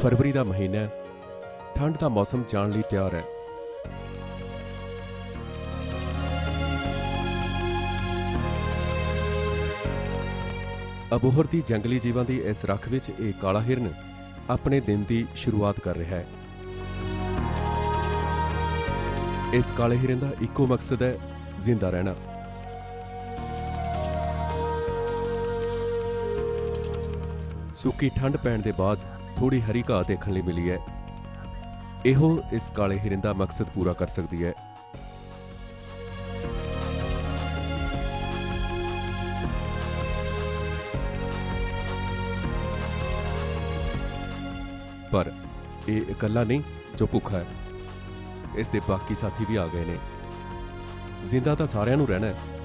फरवरी का महीना है, ठंड का मौसम जाने लिए तैयार है। अबोहर की जंगली जीवां की इस रख विच एक काला हिरन अपने दिन की शुरुआत कर रहा है। इस काले हिरन का इको मकसद है जिंदा रहना। सुक्की ठंड पैण के बाद थोड़ी हरी घाह देखने लिए मिली है। इहो इस काले हिरन का मकसद पूरा कर सकती है। पर यह इकल्ला नहीं जो भुखा है, इसके बाकी साथी भी आ गए ने। जिंदा तो सारिਆਂ ਨੂੰ रहना है,